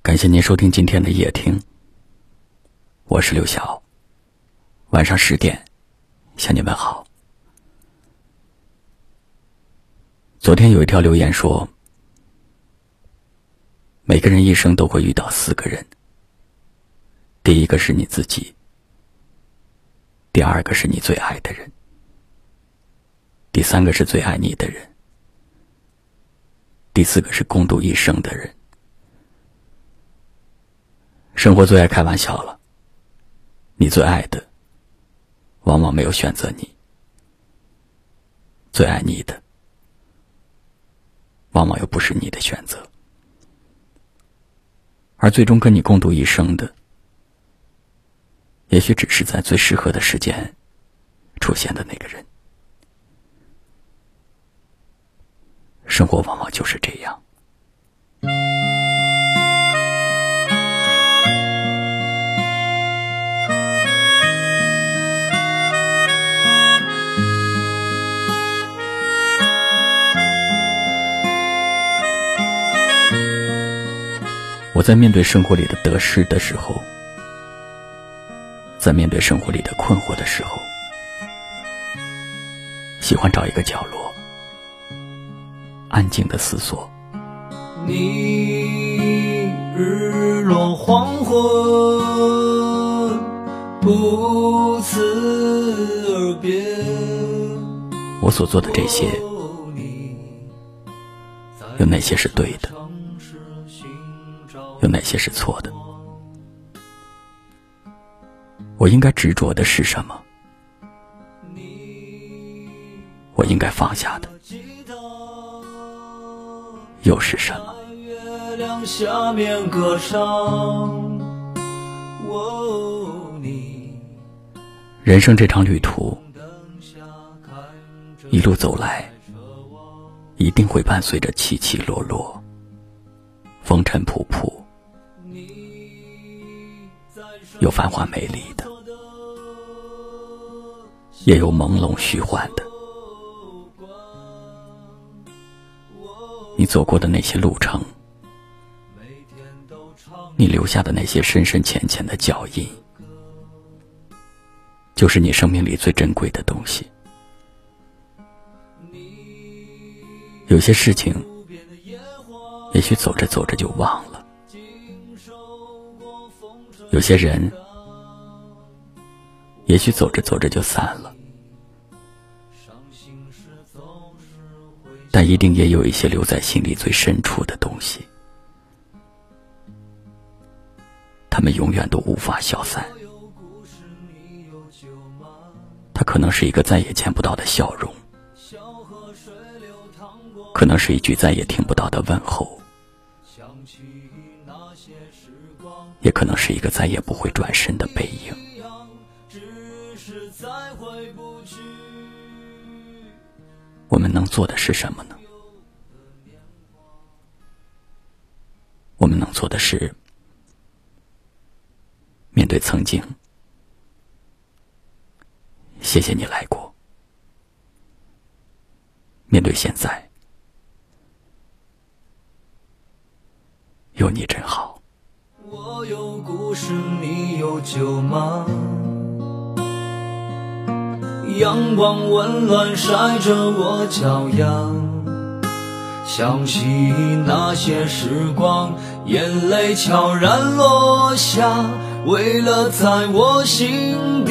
感谢您收听今天的夜听，我是刘晓。晚上10点向你问好。昨天有一条留言说，每个人一生都会遇到4个人，第一个是你自己，第二个是你最爱的人，第3个是最爱你的人，第4个是共度一生的人。生活最爱开玩笑了，你最爱的往往没有选择你，最爱你的往往又不是你的选择，而最终跟你共度一生的，也许只是在最适合的时间出现的那个人。生活往往就是这样。我在面对生活里的得失的时候，在面对生活里的困惑的时候，喜欢找一个角落，安静的思索。 你日落黄昏不辞而别， 我所做的这些，有哪些是对的，有哪些是错的？我应该执着的是什么？我应该放下的又是什么？ 月亮下面歌唱， 人生这场旅途，一路走来，一定会伴随着起起落落，风尘仆仆，有繁华美丽的，也有朦胧虚幻的。你走过的那些路程，你留下的那些深深浅浅的脚印，就是你生命里最珍贵的东西。有些事情也许走着走着就忘了，有些人也许走着走着就散了，但一定也有一些留在心里最深处的东西，它们永远都无法消散。它可能是一个再也见不到的笑容，可能是一句再也听不到的问候，也可能是一个再也不会转身的背影。我们能做的是什么呢？我们能做的是面对曾经，谢谢你来过；面对现在，有你真好。 我有故事，你有酒吗？阳光温暖晒着我脚丫，想起那些时光，眼泪悄然落下，为了在我心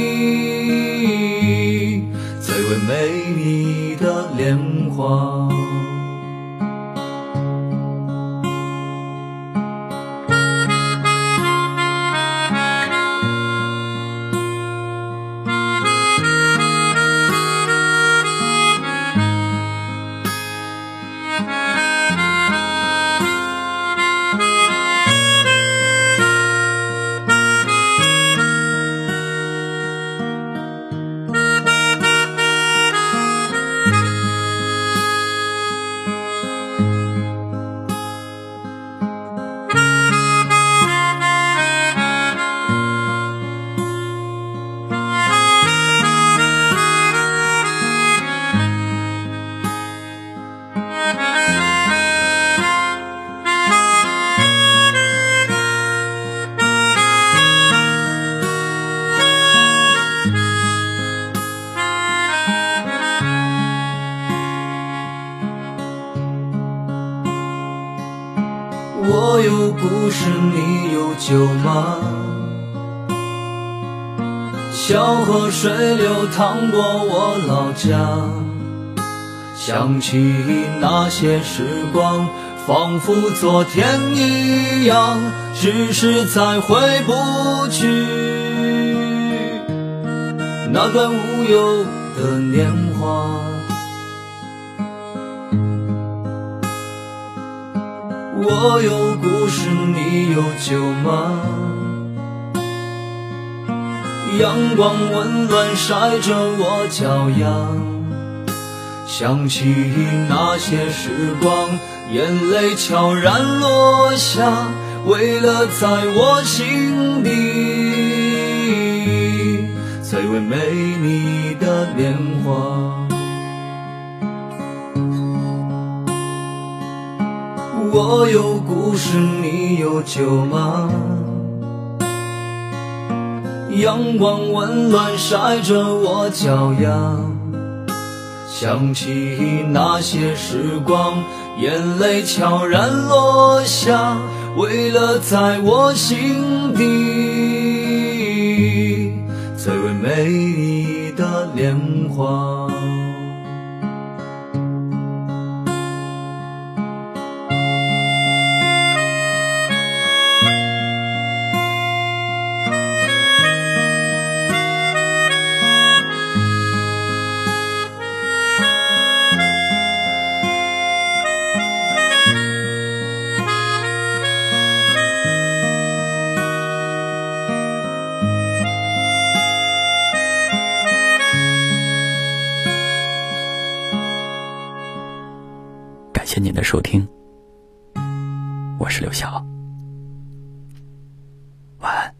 底最为美丽的莲花。 我有故事，你有酒吗？小河水流淌过我老家，想起那些时光，仿佛昨天一样，只是再回不去那段无忧的年华。我有故事，你有酒吗？阳光温暖晒着我脚丫，想起那些时光，眼泪悄然落下，为了在我心底最为美丽的年华。我有故事，你有酒吗？阳光温暖晒着我脚丫，想起那些时光，眼泪悄然落下，为了在我心底最为美丽的莲花。 感谢您的收听，我是刘晓，晚安。